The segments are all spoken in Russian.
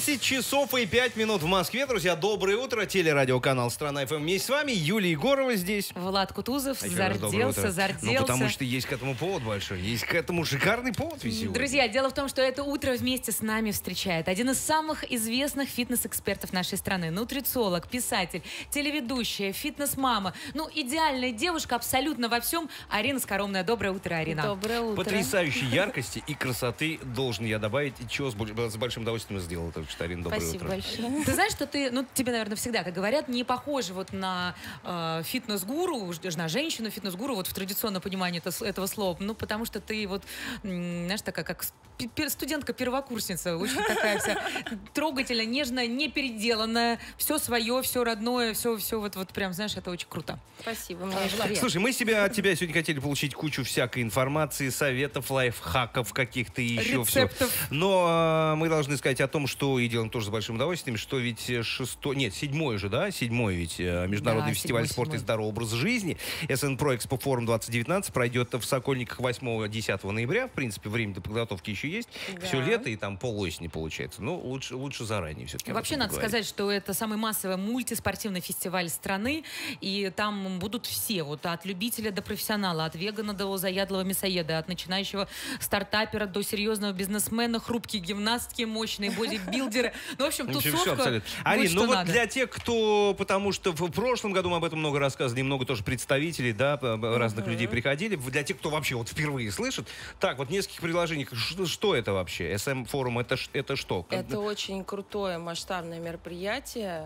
10 часов и 5 минут в Москве. Друзья, доброе утро. Телерадиоканал «Страна ФМ». Вместе с вами Юлия Егорова здесь. Влад Кутузов зарделся. зарделся. Ну, потому что есть к этому повод большой. Есть к этому шикарный повод ведь сегодня. Друзья, дело в том, что это утро вместе с нами встречает один из самых известных фитнес-экспертов нашей страны. Нутрициолог, писатель, телеведущая, фитнес-мама. Ну, идеальная девушка абсолютно во всем. Арина Скоромная. Доброе утро, Арина. Доброе утро. Потрясающей яркости и красоты, должен я добавить, чего с большим удовольствием сделала. Так что, Арина, доброе Спасибо утро. большое. Ты знаешь, что ты, ну, тебе, наверное, всегда, как говорят, не похожа вот на фитнес-гуру, на женщину фитнес-гуру, вот в традиционном понимании этого слова, ну, потому что ты вот, знаешь, такая, как студентка-первокурсница, очень такая вся трогательная, нежная, не переделанная, все свое, все родное, все вот прям, знаешь, это очень круто. Спасибо, мне приятно. Слушай, мы от тебя сегодня хотели получить кучу всякой информации, советов, лайфхаков каких-то и еще все. Но мы должны сказать о том, что, и делаем тоже с большим удовольствием, что ведь седьмой ведь Международный фестиваль спорта и здорового образа жизни СН Про Экспо Форум 2019 пройдет в Сокольниках 8-10 ноября. В принципе, время до подготовки еще есть. Да. Все лето и там полуосени получается. Но лучше заранее все-таки. Вообще надо сказать, что это самый массовый мультиспортивный фестиваль страны. И там будут все, вот от любителя до профессионала, от вегана до заядлого мясоеда, от начинающего стартапера до серьезного бизнесмена, хрупкие гимнастки, мощные бодибилдеры. Ну, в общем, тусовка. Арин, ну вот для тех, кто... Потому что в прошлом году мы об этом много рассказывали, и много тоже представителей, да, разных людей приходили. Для тех, кто вообще вот впервые слышит. Так, вот в нескольких предложениях. Что это вообще? СМ-форум это что? Это очень крутое масштабное мероприятие,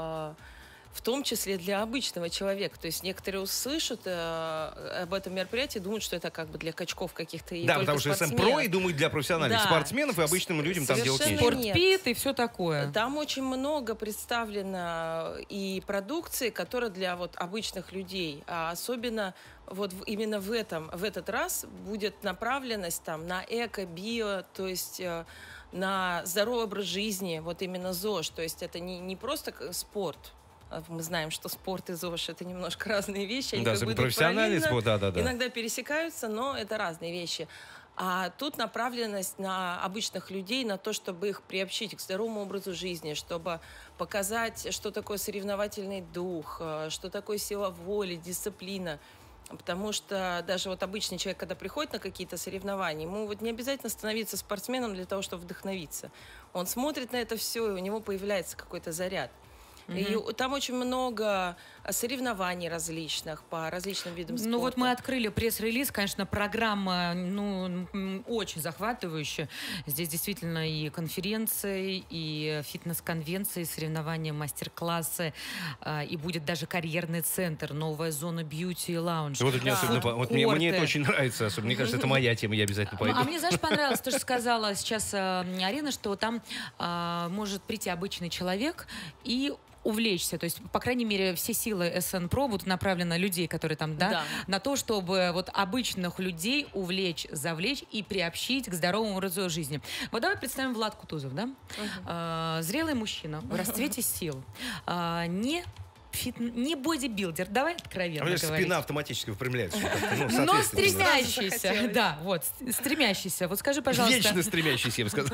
в том числе для обычного человека. То есть некоторые услышат об этом мероприятии, думают, что это как бы для качков каких-то и да, только потому что спортсменов. СМ-про и думают для профессиональных спортсменов и обычным людям там делать нечего. Спортпит и все такое. Там очень много представлено и продукции, которая для вот обычных людей, а особенно вот именно в этот раз будет направленность там на эко, био, то есть на здоровый образ жизни, вот именно ЗОЖ. То есть это не просто спорт. Мы знаем, что спорт и ЗОЖ — это немножко разные вещи. Они да, как бы профессиональный спорт, да. Иногда пересекаются, но это разные вещи. А тут направленность на обычных людей, на то, чтобы их приобщить к здоровому образу жизни, чтобы показать, что такое соревновательный дух, что такое сила воли, дисциплина. Потому что даже вот обычный человек, когда приходит на какие-то соревнования, ему вот не обязательно становиться спортсменом для того, чтобы вдохновиться. Он смотрит на это все, и у него появляется какой-то заряд. И там очень много соревнований различных по различным видам спорта. Ну вот мы открыли пресс-релиз, конечно, программа очень захватывающая. Здесь действительно и конференции, и фитнес-конвенции, соревнования, мастер-классы, и будет даже карьерный центр, новая зона бьюти и лаунж. Вот, мне это очень нравится, особенно, мне кажется, это моя тема, я обязательно пойду. А мне, знаешь, понравилось, то, что сказала сейчас Арина, что там может прийти обычный человек и увлечься, то есть, по крайней мере, все силы СН-Про будут направлены на людей, которые там, на то, чтобы вот обычных людей увлечь, завлечь и приобщить к здоровому образу жизни. Вот давай представим Влад Кутузов, да? Зрелый мужчина в расцвете сил, не бодибилдер, давай откровенно говорить. Спина автоматически выпрямляется. Но стремящийся, да, вот, стремящийся. Вот скажи, пожалуйста. Вечно стремящийся, я бы сказал.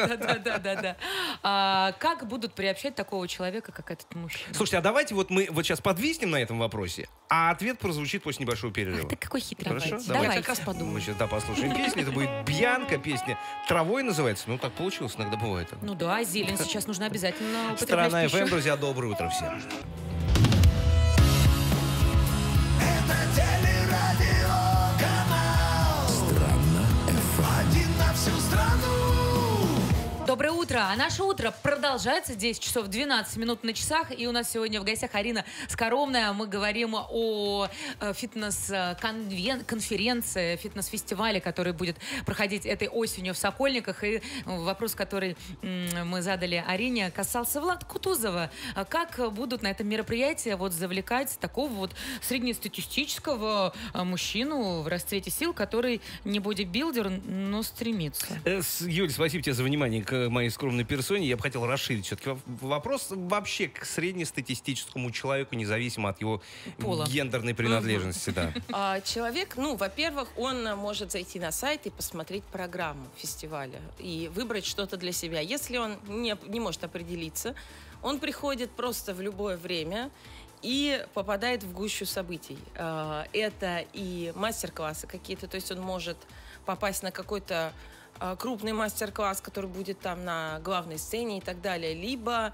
Да. Как будут приобщать такого человека, как этот мужчина? Слушайте, а давайте вот мы вот сейчас подвиснем на этом вопросе, а ответ прозвучит после небольшого перерыва. Ты какой хитрый. Хорошо? Давай. Как раз подумай. Мы сейчас послушаем песню. Это будет «Бьянка», песня «Травой» называется. Ну, так получилось, иногда бывает. Ну да, зелень сейчас нужно обязательно употреблять. «Страна ФМ», друзья, доброе утро всем. Доброе утро. А наше утро продолжается. 10 часов 12 минут на часах. И у нас сегодня в гостях Арина Скоромная. Мы говорим о фитнес-конференции, фитнес-фестивале, который будет проходить этой осенью в Сокольниках. И вопрос, который мы задали Арине, касался Влада Кутузова. Как будут на этом мероприятии вот завлекать такого вот среднестатистического мужчину в расцвете сил, который не бодибилдер, но стремится? Юль, спасибо тебе за внимание к моей скромной персоне, я бы хотел расширить все-таки вопрос вообще к среднестатистическому человеку, независимо от его пола, гендерной принадлежности. Да. Человек, во-первых, он может зайти на сайт и посмотреть программу фестиваля и выбрать что-то для себя. Если он не может определиться, он приходит просто в любое время и попадает в гущу событий. Это и мастер-классы какие-то, то есть он может попасть на какой-то крупный мастер-класс, который будет там на главной сцене и так далее, либо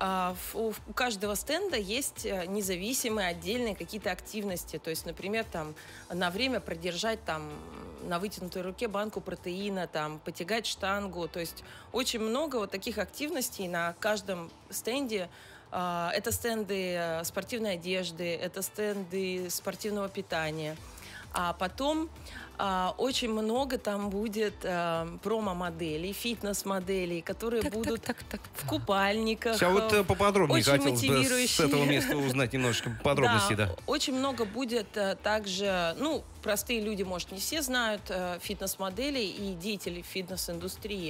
у каждого стенда есть независимые отдельные какие-то активности, то есть, например, там на время продержать там на вытянутой руке банку протеина, там потягать штангу, то есть очень много вот таких активностей на каждом стенде. Это стенды спортивной одежды, это стенды спортивного питания. А потом очень много там будет промо-моделей, фитнес-моделей, которые будут в купальниках. Сейчас вот поподробнее хотелось бы с этого места узнать немножечко подробностей. Да. Очень много будет также, простые люди, может, не все знают фитнес-моделей и деятелей фитнес-индустрии.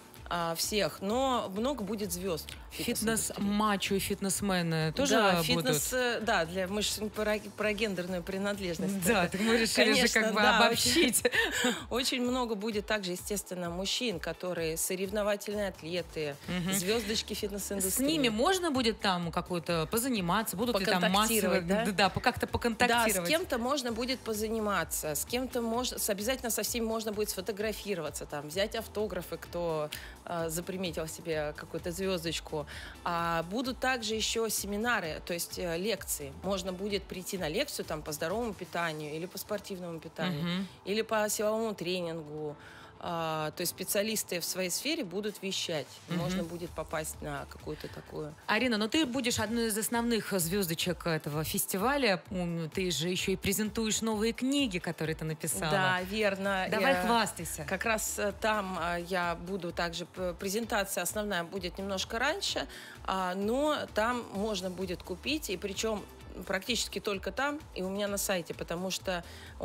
Всех, но много будет звезд. Фитнес-мачо и фитнесмены тоже будут? Да, мы же про гендерную принадлежность. Да, так мы решили же как бы обобщить. Очень много будет также, естественно, мужчин, которые соревновательные атлеты, звездочки фитнес-индустрии. С ними можно будет там какую-то позаниматься? Будут ли там массово? Да, как-то поконтактировать. Да, с кем-то можно будет позаниматься, с кем-то обязательно со всеми можно будет сфотографироваться, там, взять автографы, кто заприметил себе какую-то звездочку. Будут также еще семинары, то есть лекции. Можно будет прийти на лекцию там, по здоровому питанию или по спортивному питанию, или по силовому тренингу. То есть специалисты в своей сфере будут вещать. Можно будет попасть на какую-то такую... Арина, ты будешь одной из основных звездочек этого фестиваля. Ты же еще и презентуешь новые книги, которые ты написала. Да, верно. Давай хвастайся. Как раз там я буду также... Презентация основная будет немножко раньше, но там можно будет купить, и причем практически только там и у меня на сайте, потому что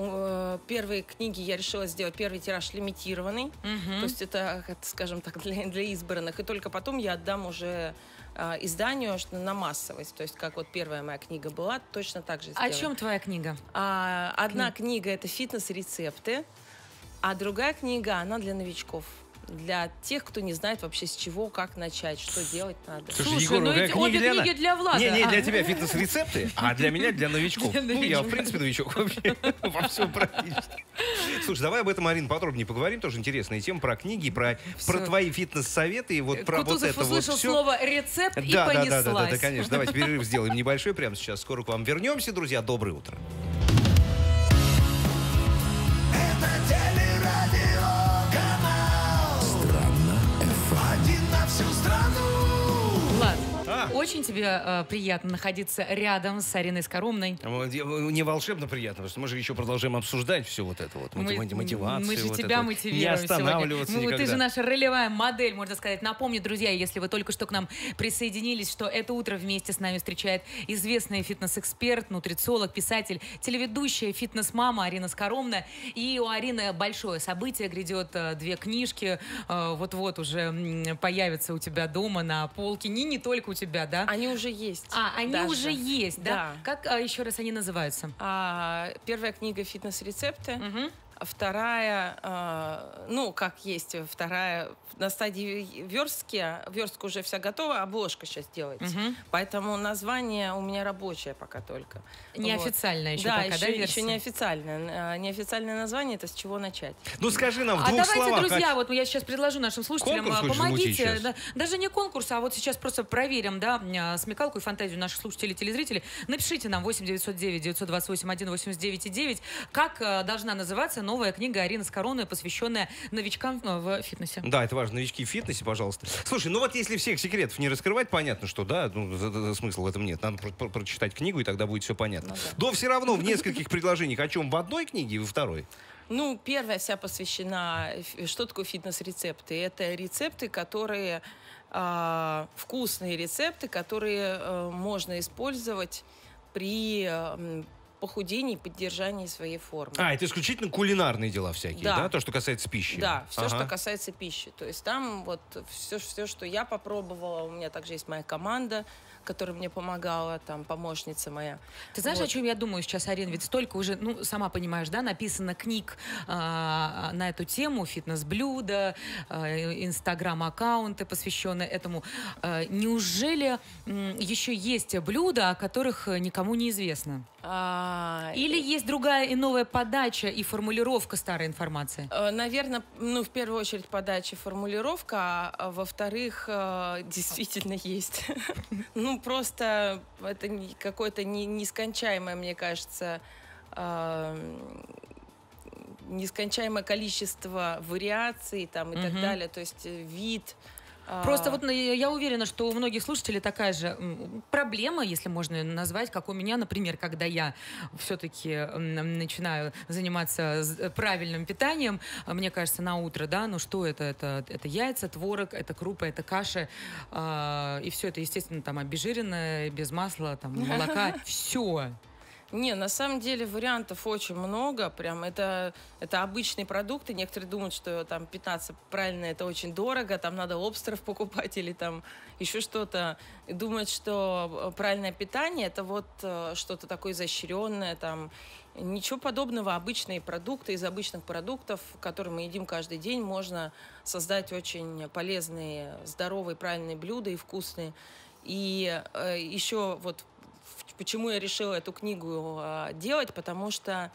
первые книги я решила сделать, первый тираж лимитированный, то есть это, скажем так, для избранных, и только потом я отдам уже изданию на массовость, то есть как вот первая моя книга была, точно так же сделаю. О чем твоя книга? Одна книга — это фитнес-рецепты, а другая книга, она для новичков. Для тех, кто не знает вообще с чего, как начать, что делать надо. Слушай, Егор, эти книги для Влада. Не, для тебя фитнес-рецепты, а для меня для новичков. Я, в принципе, новичок вообще во всем практически. Слушай, давай об этом, Арина, подробнее поговорим. Тоже интересная тема про книги, про твои фитнес-советы и вот про вот это вот услышал слово «рецепт» и понеслась. Да, конечно. Давайте перерыв сделаем небольшой прямо сейчас. Скоро к вам вернемся, друзья. Доброе утро. Очень тебе приятно находиться рядом с Ариной Скоромной. Не волшебно приятно, потому что мы же еще продолжаем обсуждать все вот это вот, мотивацию. Мы же тебя мотивируем. Не останавливаться сегодня. никогда. Ты же наша ролевая модель, можно сказать. Напомню, друзья, если вы только что к нам присоединились, что это утро вместе с нами встречает известный фитнес-эксперт, нутрициолог, писатель, телеведущая, фитнес-мама Арина Скоромная. И у Арины большое событие грядет. 2 книжки вот-вот уже появятся у тебя дома на полке. Не только у тебя, да? Они уже есть. Они даже уже есть, да? Как еще раз они называются? Первая книга «Фитнес-рецепты». Вторая, как есть, вторая на стадии верстки. Верстка уже вся готова, обложка сейчас делается. Поэтому название у меня рабочее пока только. Неофициальное еще пока, да, версия? еще неофициальное. Неофициальное название — это с чего начать. Ну, скажи нам в 2 словах. Давайте, друзья, вот я сейчас предложу нашим слушателям, помогите. Даже не конкурс, а вот сейчас просто проверим, да, смекалку и фантазию наших слушателей и телезрителей. Напишите нам 8-909-928-189-9, как должна называться новая книга Арины Скоромной, посвященная новичкам в фитнесе. Да, это важно. Новички в фитнесе, пожалуйста. Слушай, вот если всех секретов не раскрывать, понятно, что, да, смысла в этом нет. Надо прочитать книгу, и тогда будет все понятно. Но все равно в нескольких предложениях. О чем в одной книге и во второй? Первая вся посвящена, что такое фитнес-рецепты. Это рецепты, которые вкусные рецепты, которые можно использовать при похудении и поддержании своей формы. Это исключительно кулинарные дела всякие, да? То, что касается пищи? Да, все, что касается пищи. То есть там вот все, что я попробовала, у меня также есть моя команда, которая мне помогала, там, помощница моя. Ты знаешь, о чем я думаю сейчас, Арина? Ведь столько уже, ну, сама понимаешь, да, написано книг на эту тему, фитнес-блюда, инстаграм-аккаунты, посвященные этому. Неужели еще есть блюда, о которых никому не известно? Или есть другая и новая подача и формулировка старой информации? Наверное, ну, в первую очередь подача и формулировка, а во-вторых, действительно есть. Ну, просто это какое-то нескончаемое, мне кажется, нескончаемое количество вариаций там, и так далее, то есть вид. Просто вот я уверена, что у многих слушателей такая же проблема, если можно назвать, как у меня, например, когда я все-таки начинаю заниматься правильным питанием, мне кажется, на утро, да, ну что это? Это яйца, творог, это крупы, это каши, и все это, естественно, там обезжиренное, без масла, там, молока, все. Не, на самом деле вариантов очень много. Прям это обычные продукты. Некоторые думают, что там питаться правильно это очень дорого, там надо лобстеров покупать или там еще что-то. И думают, что правильное питание это вот что-то такое изощренное. Там. Ничего подобного. Обычные продукты из обычных продуктов, которые мы едим каждый день, можно создать очень полезные, здоровые, правильные блюда и вкусные. И еще вот почему я решила эту книгу делать, потому что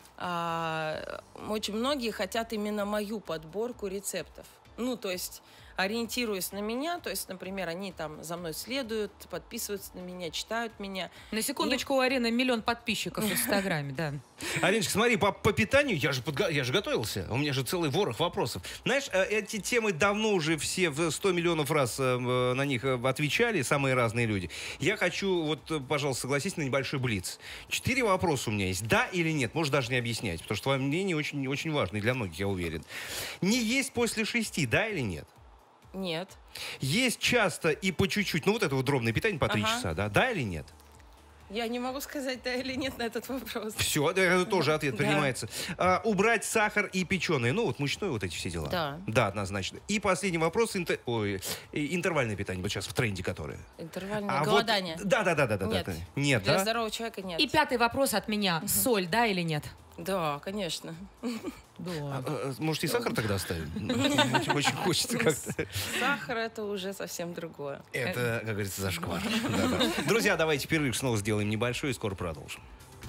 очень многие хотят именно мою подборку рецептов. Ну, то есть ориентируясь на меня, то есть, например, они там за мной следуют, подписываются на меня, читают меня. На секундочку, у Арины 1 миллион подписчиков в Инстаграме, да. Ариночка, смотри, по питанию я же готовился. У меня же целый ворох вопросов. Знаешь, эти темы давно уже все в 100 миллионов раз на них отвечали самые разные люди. Я хочу, вот, пожалуйста, согласись на небольшой блиц. 4 вопроса у меня есть. Да или нет? Можешь даже не объяснять, потому что твое мнение очень, очень важно и для многих, я уверен. Не есть после 6, да или нет? Нет. Есть часто и по чуть-чуть. Ну, вот это вот дробное питание по 3 часа, да? Да или нет? Я не могу сказать да или нет на этот вопрос. Все, это тоже ответ принимается. Убрать сахар и печеное. Ну, вот мучное, вот эти все дела. Да. Да, однозначно. И последний вопрос. Интервальное питание. Вот сейчас в тренде которое. Интервальное голодание. Вот, да. Нет. Нет, для здорового человека нет. И 5-й вопрос от меня. Соль, да или нет? Да, конечно. Да. Может, и сахар тогда оставим? Очень хочется как-то. Сахар — это уже совсем другое. Это, как говорится, зашквар. Да. Друзья, давайте перерыв снова сделаем небольшой и скоро продолжим.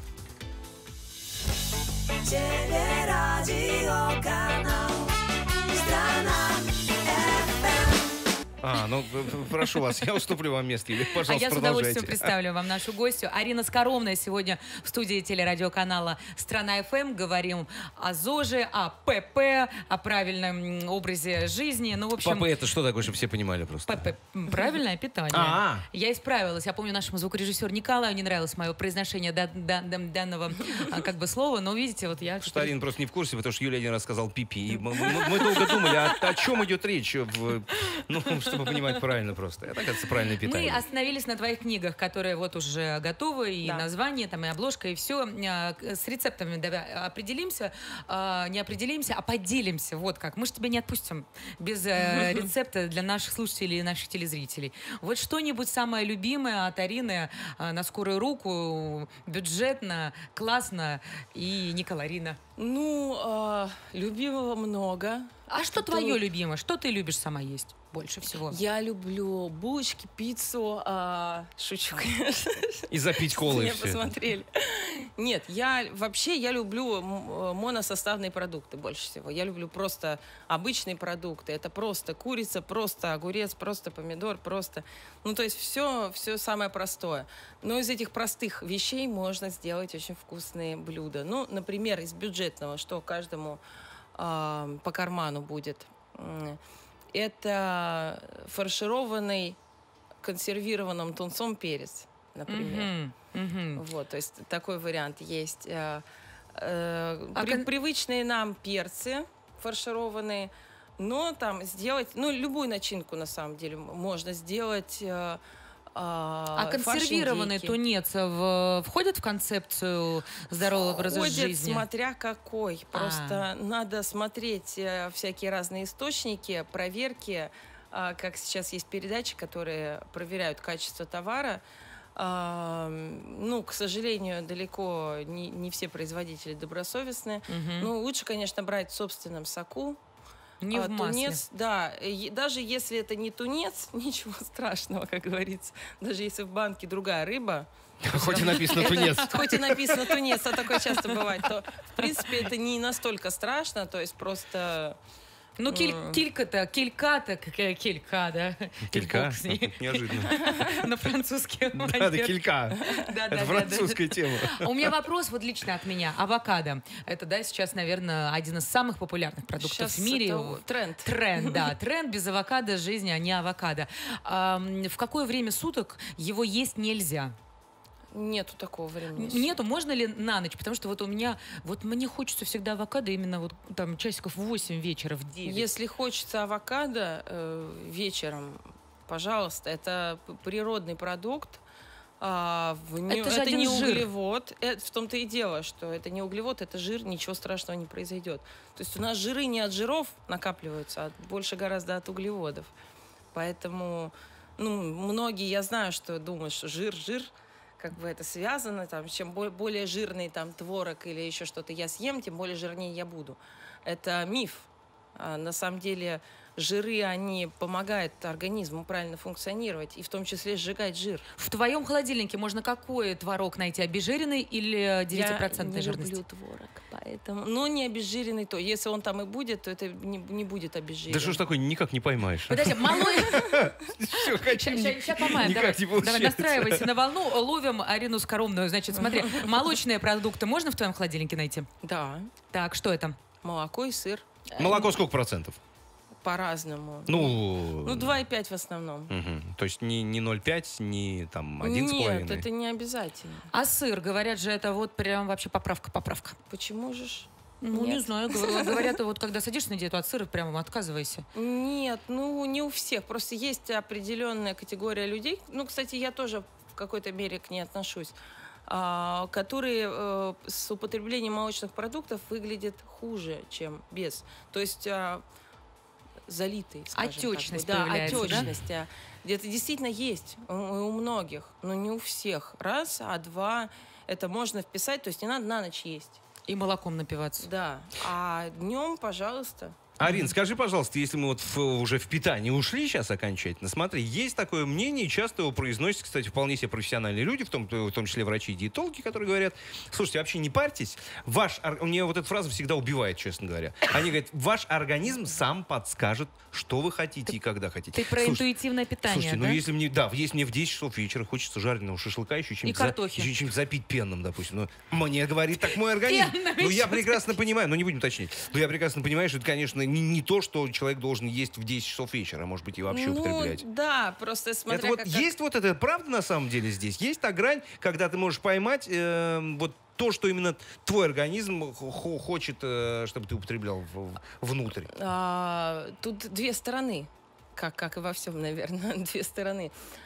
Телерадиоканал «Страна». Ну, прошу вас, я уступлю вам место. Или, пожалуйста, я с удовольствием представлю вам нашу гостью. Арина Скоромная сегодня в студии телерадиоканала «Страна ФМ». Говорим о ЗОЖе, о ПП, о правильном образе жизни. Ну, в общем... ПП — это что такое, чтобы все понимали просто? ПП — правильное питание. Я исправилась. Я помню, нашему звукорежиссеру Николаю не нравилось мое произношение данного как бы слова, но видите, вот я... Что Арина просто не в курсе, потому что Юлия один раз сказал пипи. И мы долго думали, о чем идет речь. Ну, чтобы понимать правильно просто. Это, оказывается, правильное питание. Мы остановились на твоих книгах, которые вот уже готовы, и название, там, и обложка, и все. С рецептами давай определимся, не определимся, а поделимся. Вот как. Мы же тебя не отпустим без рецепта для наших слушателей и наших телезрителей. Вот что-нибудь самое любимое от Арины на скорую руку, бюджетно, классно и не калорийно. Ну, любимого много. А что твое любимое? Что ты любишь сама есть больше всего? Я люблю булочки, пиццу. Шучу, конечно. И запить колой все. Посмотрели. Нет, я люблю моносоставные продукты больше всего. Я люблю просто обычные продукты. Это просто курица, просто огурец, просто помидор, просто... Ну, то есть все самое простое. Но из этих простых вещей можно сделать очень вкусные блюда. Ну, например, из бюджетного, что каждому по карману будет. Это фаршированный консервированным тунцом перец, например. Вот, то есть такой вариант есть. Привычные нам перцы фаршированные, но там сделать, ну, любую начинку на самом деле можно сделать А консервированный тунец входит в концепцию здорового образа жизни? Смотря какой. Просто надо смотреть всякие разные источники, проверки. Как сейчас есть передачи, которые проверяют качество товара. Ну, к сожалению, далеко не все производители добросовестные. Ну, лучше, конечно, брать в собственном соку. Не в масле. Тунец, да. Даже если это не тунец, ничего страшного, как говорится. Даже если в банке другая рыба. Хоть и написано тунец. Хоть и написано тунец, а такое часто бывает. То, в принципе, это не настолько страшно. То есть просто... Ну, килька-то, килька, да? Килька? Неожиданно. На французский. Да, килька. Это французская тема. У меня вопрос вот лично от меня. Авокадо. Это, да, сейчас, наверное, один из самых популярных продуктов в мире. Тренд. Тренд, да. Тренд без авокадо жизни, а не авокадо. В какое время суток его есть нельзя? Нету такого времени. Нету, можно ли на ночь? Потому что вот у меня, вот мне хочется всегда авокадо именно вот там часиков в 8 вечера, в 9. Если хочется авокадо вечером, пожалуйста, это природный продукт. Это не углевод. В том-то и дело, что это не углевод, это жир, ничего страшного не произойдет. То есть у нас жиры не от жиров накапливаются, а больше гораздо от углеводов. Поэтому, многие, я знаю, что думают, что жир, как бы это связано, там, чем более жирный там творог или еще что-то я съем, тем более жирнее я буду. Это миф. На самом деле жиры, они помогают организму правильно функционировать, и в том числе сжигать жир. В твоем холодильнике можно какой творог найти? Обезжиренный или 9% жирности? Я не люблю творог, поэтому... Но не обезжиренный то. Если он там и будет, то это не будет обезжиренный. Да что ж такое, никак не поймаешь. Подожди, сейчас поймаем. Давай, настраивайся на волну, ловим Арину Скоромную. Значит, смотри, молочные продукты можно в твоем холодильнике найти? Да. Так, что это? Молоко и сыр. Молоко сколько процентов? По-разному. 2,5 в основном. То есть не 0,5, не там 1,5? Нет, это не обязательно. А сыр, говорят же, это вот прям вообще поправка. Почему же? Не знаю, говорят, вот когда садишься на диету от сыра, прямо отказывайся. Нет, не у всех. Просто есть определенная категория людей. Кстати, я тоже в какой-то мере к ней отношусь, которые с употреблением молочных продуктов выглядят хуже, чем без. То есть залитый, скажем отечность так. появляется, отечность. Да? Это действительно есть у многих, но не у всех. Раз, а два, это можно вписать, то есть не надо на ночь есть. И молоком напиваться. Да, а днем, пожалуйста. Арин, скажи, пожалуйста, если мы вот уже в питание ушли сейчас окончательно, смотри, есть такое мнение, часто его произносят, кстати, вполне себе профессиональные люди, в том числе врачи и диетологи, которые говорят: слушайте, вообще не парьтесь, мне вот эта фраза всегда убивает, честно говоря. Они говорят: ваш организм сам подскажет, что вы хотите и когда хотите. Ты про интуитивное питание, слушайте, да? Если мне в 10 часов вечера хочется жареного шашлыка, еще чем-нибудь запить пенным, допустим. Мне говорит так мой организм. Я прекрасно понимаю, не будем уточнять, но я прекрасно понимаю, что это, конечно, не то, что человек должен есть в 10 часов вечера, может быть, и вообще употреблять. Да, просто смотря есть вот это правда на самом деле здесь? Есть та грань, когда ты можешь поймать вот то, что именно твой организм хочет, чтобы ты употреблял внутрь? Тут две стороны, как и во всем, наверное, две стороны.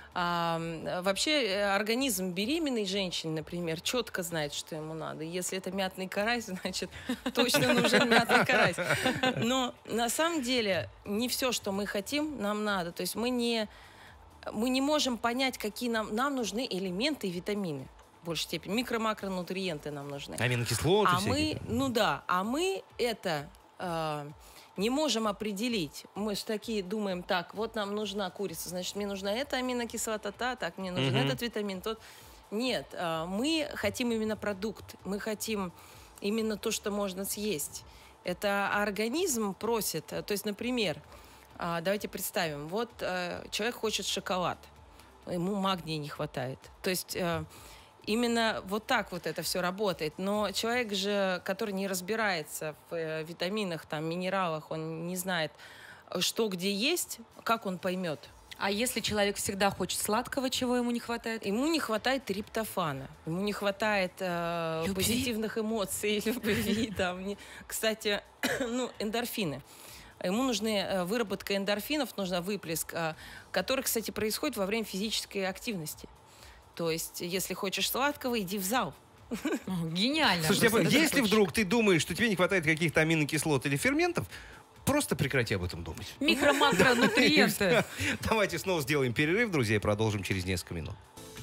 Вообще организм беременной женщины, например, четко знает, что ему надо. Если это мятный карась, значит, точно нужен мятный карась. Но на самом деле не все, что мы хотим, нам надо. То есть мы не можем понять, какие нам нужны элементы и витамины. В большей степени. Микро-макронутриенты нам нужны. Аминокислоты всякие. Мы это... не можем определить. Мы же такие думаем: так, вот нам нужна курица, значит, мне нужна эта аминокислота, так, мне нужен этот витамин, тот. Нет, мы хотим именно продукт, мы хотим именно то, что можно съесть. Это организм просит. То есть, например, давайте представим, вот человек хочет шоколад, ему магния не хватает. То есть... Именно вот так вот это все работает. Но человек же, который не разбирается в витаминах, там, минералах, он не знает, что где есть, как он поймет. А если человек всегда хочет сладкого, чего ему не хватает? Ему не хватает триптофана, ему не хватает позитивных эмоций, любви. Кстати, эндорфины. ему нужны выработка эндорфинов, нужна выплеск, который, кстати, происходит во время физической активности. То есть, если хочешь сладкого, иди в зал. Гениально. Слушай, если вдруг ты думаешь, что тебе не хватает каких-то аминокислот или ферментов, просто прекрати об этом думать. Микро-макронутриенты. Давайте снова сделаем перерыв, друзья, и продолжим через несколько минут.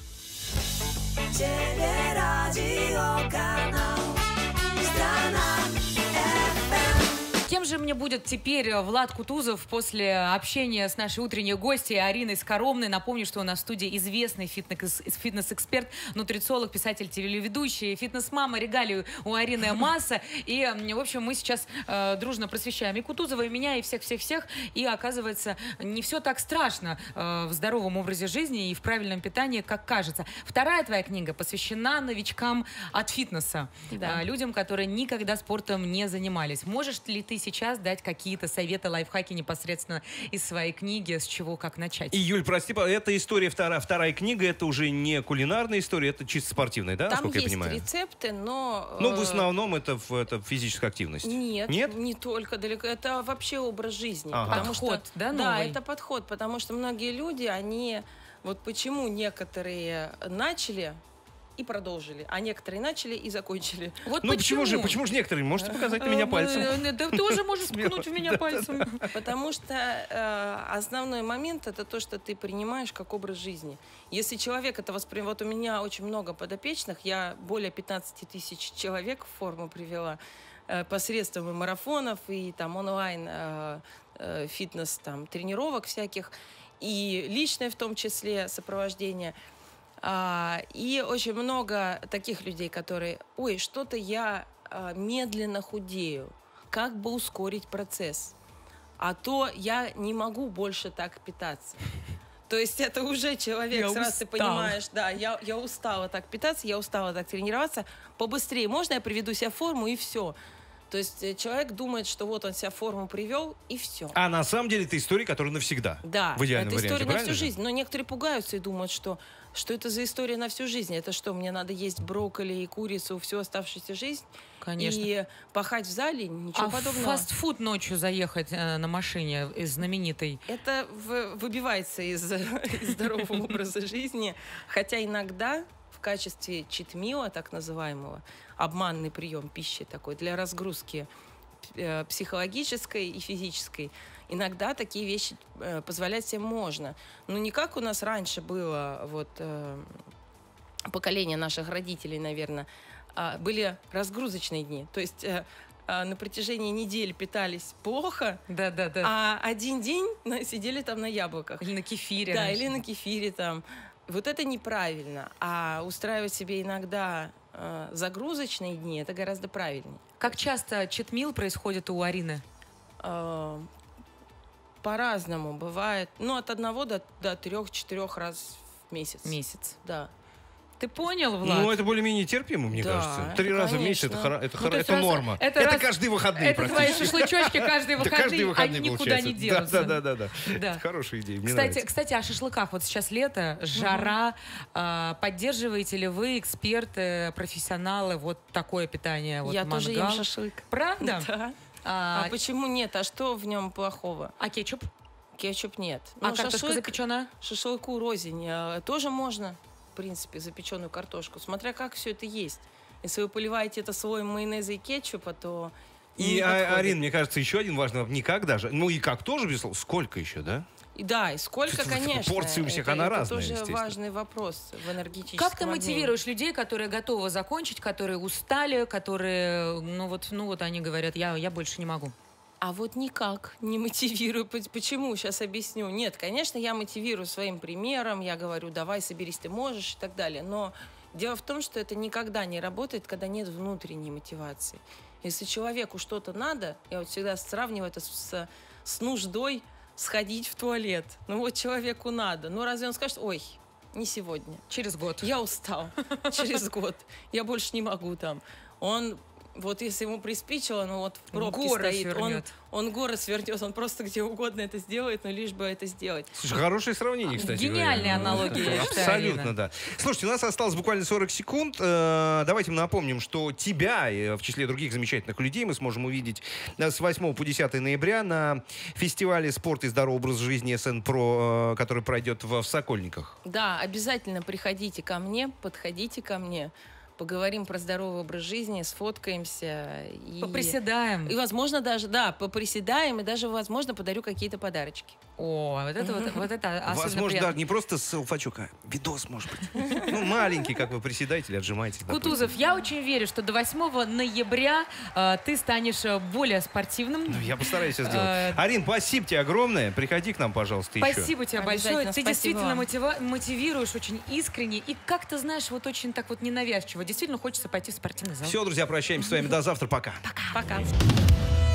Телерадиоканал «Страна». Кем же мне будет теперь Влад Кутузов после общения с нашей утренней гостьей Ариной Скоромной? Напомню, что у нас в студии известный фитнес-эксперт, нутрициолог, писатель, телеведущий, фитнес-мама, регалию у Арины масса. И, в общем, мы сейчас дружно просвещаем и Кутузова, и меня, и всех-всех-всех. И, оказывается, не все так страшно в здоровом образе жизни и в правильном питании, как кажется. Вторая твоя книга посвящена новичкам от фитнеса. Да. Людям, которые никогда спортом не занимались. Можешь ли ты сейчас дать какие-то советы, лайфхаки непосредственно из своей книги, с чего, как начать? И, Юль, прости, эта история, вторая книга, это уже не кулинарная история, это чисто спортивная, да, Там насколько я есть понимаю? рецепты, но... Ну, в основном это физическая активность. Нет, не только далеко. Это вообще образ жизни. Ага. Потому Подход, что, да, Да, новый? это подход, потому что многие люди, они... Вот почему некоторые начали и продолжили, а некоторые начали и закончили. Вот Ну, почему же некоторые? Можете показать на меня пальцем? Да ты тоже можешь ткнуть в меня пальцем. Потому что основной момент — это то, что ты принимаешь как образ жизни. Если человек это воспринимает... Вот у меня очень много подопечных, я более 15 тысяч человек в форму привела посредством и марафонов, и там онлайн фитнес, там, тренировок всяких, и личное в том числе сопровождение. И очень много таких людей, которые, ой, что-то я медленно худею, как бы ускорить процесс, а то я не могу больше так питаться. То есть это уже человек, сразу ты понимаешь, да, я устала так питаться, я устала так тренироваться, побыстрее, можно я приведу себя в форму и все. То есть человек думает, что вот он себя в форму привел, и все. А на самом деле это история, которая навсегда. Да, в идеальном это история варианте, на всю же? жизнь. Но некоторые пугаются и думают, что это за история на всю жизнь. Это что, мне надо есть брокколи и курицу всю оставшуюся жизнь? Конечно. И пахать в зале? Ничего подобного. В фастфуд ночью заехать на машине знаменитой? Это выбивается из здорового образа жизни. Хотя иногда в качестве читмила, так называемого, обманный прием пищи такой для разгрузки психологической и физической, иногда такие вещи позволять себе можно. Но не как у нас раньше было, вот поколение наших родителей, наверное, были разгрузочные дни. То есть на протяжении недели питались плохо, а один день сидели там на яблоках. Или на кефире. Да, или на кефире там. Вот это неправильно. А устраивать себе иногда загрузочные дни, это гораздо правильнее. Как часто читмил происходит у Арины? По-разному бывает. Ну, от 1 до 3-4 раз в месяц. Месяц. Да. Ты понял, Влад? Ну, это более-менее терпимо, мне Да, кажется. 3 раза в месяц это норма. Это каждые выходные это твои шашлычочки каждые выходные, они никуда не денутся. Да. Это хорошая идея, мне нравится. Кстати, о шашлыках. Вот сейчас лето, жара. Поддерживаете ли вы, эксперты, профессионалы, вот такое питание? Вот Я мангал? тоже ем шашлык. Правда? Да. А почему нет? А что в нем плохого? А кетчуп? Кетчуп нет. А картошка запеченная? Шашлыку рознь. Тоже можно, в принципе, запеченную картошку. Смотря как все это есть. Если вы поливаете это слоем майонеза и кетчупа, то... И, Арин, мне кажется, еще один важный вопрос. Не как даже. Ну и как тоже, безусловно. Сколько еще, да? Да, и сколько, конечно. Порции у всех она разная, Это тоже естественно. важный вопрос в энергетическом Как ты обмене. мотивируешь людей, которые готовы закончить, которые устали, которые, ну вот они говорят, я больше не могу? А вот никак не мотивирую. Почему? Сейчас объясню. Нет, конечно, я мотивирую своим примером, я говорю, давай, соберись, ты можешь и так далее. Но дело в том, что это никогда не работает, когда нет внутренней мотивации. Если человеку что-то надо, я вот всегда сравниваю это с нуждой сходить в туалет. Ну вот человеку надо. Ну разве он скажет, ой, не сегодня. Через год. Я устал. Через год. Я больше не могу там. Он вот если ему приспичило, ну вот в пробке горы стоит, свернет. он горы свернет, он просто где угодно это сделает, но лишь бы это сделать. Слушай, хорошее сравнение, кстати. Гениальная аналогия, я считаю, Абсолютно, Арина. да. Слушайте, у нас осталось буквально 40 секунд. Давайте мы напомним, что тебя, в числе других замечательных людей, мы сможем увидеть с 8 по 10 ноября на фестивале «Спорт и здоровый образ жизни СН-ПРО», который пройдет в Сокольниках. Да, обязательно приходите ко мне, подходите ко мне. Поговорим про здоровый образ жизни, сфоткаемся. Поприседаем. И, возможно, даже, да, поприседаем, и даже, возможно, подарю какие-то подарочки. О, вот это особенно Возможно, приятно. да, не просто селфачок, а видос, может быть. Ну, маленький, как вы приседаете или отжимаетесь. Кутузов, я очень верю, что до 8 ноября ты станешь более спортивным. Ну, я постараюсь это сделать. Арин, спасибо тебе огромное. Приходи к нам, пожалуйста, еще. Спасибо тебе большое. Обязательно, Ты спасибо действительно вам. мотивируешь очень искренне. И как-то, знаешь, вот очень так вот ненавязчиво. Действительно хочется пойти в спортивный зал. Все, друзья, прощаемся с вами. До завтра. Пока. Пока.